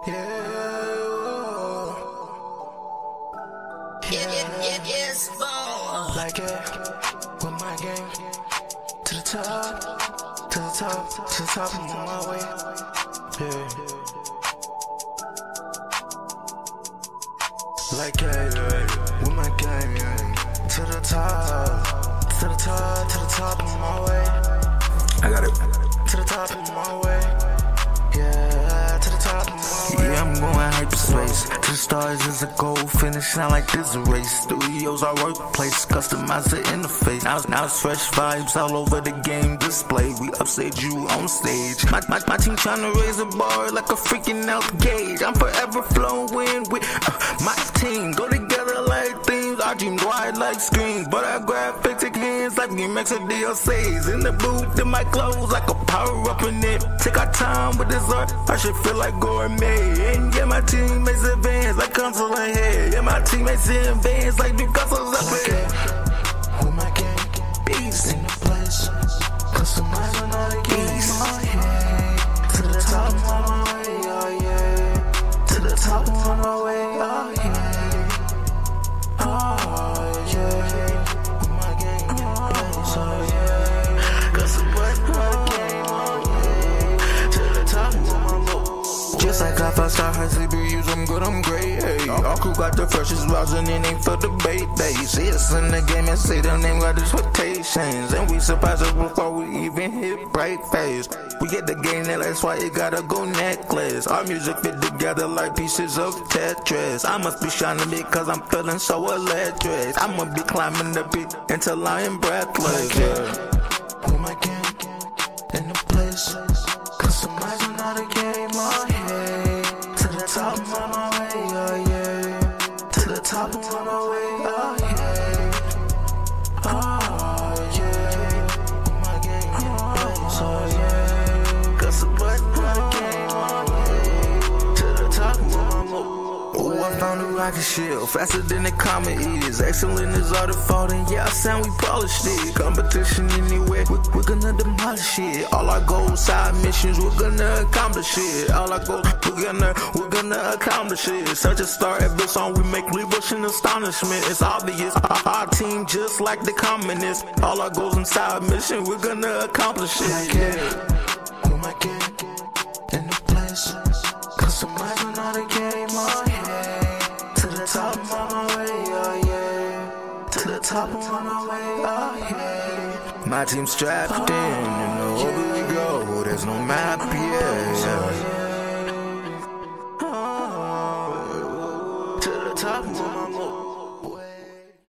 Yes, like it, with my gang, to the top, to the top, to the top, I'm on my way, yeah. Like it, with my gang, to the top, to the top, to the top, I'm on my way. I got it. To the top, I'm on my way. Yeah, to the top, I'm on my way. Yeah, I'm going hyperspace. To the stars is a goal, finish not like this a race. Studios our workplace, customize the interface. Now it's fresh vibes all over the game display. We upstage you on stage. My team tryna raise the bar like a freaking out gauge. I'm forever flowing with my team. Go together like themes. Our dreams wide like screens. But I grab 50 games like we make some DLCs. In the booth, in my clothes like a power up in it. Take our time with this art, I should feel like gourmet. And yeah, my teammates advance like console ahead. Yeah, my teammates in vans like new consoles up ahead. With my gang, beast in the place. Customizing all the games. Oh yeah, to the top, I'm on my way. Oh yeah, to the top, I'm on my way. Oh yeah, oh yeah. With my gang, oh yeah, customizing all the game. Oh yeah, to the top, I'm on my way. Just like I first started CPUs, I'm good, I'm great, hey. Our crew got the freshest rosin and ain't for debate. They see us in the game and say their name got expectations. And we surprise us before we even hit bright face. We get the game, that's why it gotta go necklace. Our music fit together like pieces of Tetris. I must be shining because I'm feeling so electric. I'ma be climbing the beat until I am breathless. With my gang in the place, customizing all the game, oh yeah. To the top, I'm on my way, oh yeah. To the top, I'm on my way, oh yeah. Oh yeah. With my gang in the place, oh yeah. Customizing all the game, oh yeah. To the top, I'm on my way. Oh, I found a rocket ship, faster than the comet is. Excellent as all the fault, and yeah, I sound we polished it. Competition anywhere, we're gonna demolish it. All our goals, side missions, we're gonna accomplish it. All our goals, we're gonna accomplish it. Such a star, every song we make, leave us in astonishment. It's obvious, our team just like the communists. All our goals and side mission, we're gonna accomplish it. Like it, with my gang in the place, customizing all the game, oh yeah. To the top, I'm on my way, oh yeah. To the top, I'm on my way, oh yeah. My team strapped in, you know, over we go. There's no map, yeah. To the top, I'm on my way.